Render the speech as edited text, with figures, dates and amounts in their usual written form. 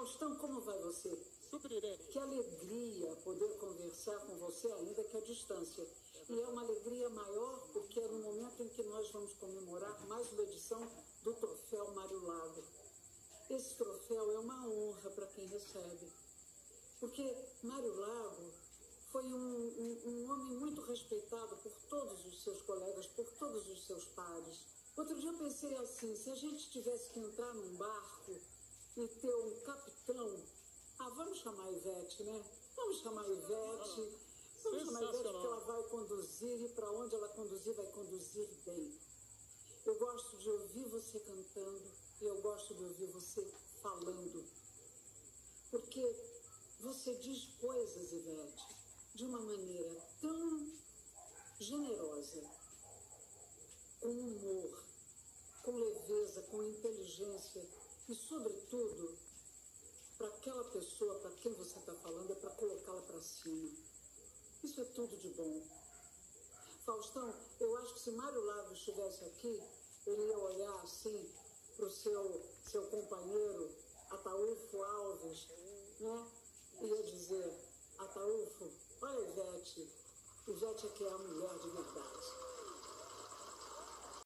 Faustão, como vai você? Super, Irene. Que alegria poder conversar com você, ainda que à distância. E é uma alegria maior porque é no momento em que nós vamos comemorar mais uma edição do Troféu Mário Lago. Esse troféu é uma honra para quem recebe. Porque Mário Lago foi um homem muito respeitado por todos os seus colegas, por todos os seus pares. Outro dia eu pensei assim, se a gente tivesse que entrar num barco e ter um capitão, vamos chamar a Ivete, né? Vamos chamar a Ivete, vamos chamar a Ivete porque ela vai conduzir e para onde ela conduzir, vai conduzir bem. Eu gosto de ouvir você cantando e eu gosto de ouvir você falando. Porque você diz coisas, Ivete, de uma maneira tão generosa, com humor, com leveza, com inteligência e, sobretudo, para aquela pessoa para quem você está falando, é para colocá-la para cima. Isso é tudo de bom. Faustão, eu acho que se Mário Lago estivesse aqui, ele ia olhar assim para o seu companheiro, Ataúfo Alves, né? Ia dizer, Ataúfo, olha Ivete, Ivete é que é a mulher de verdade.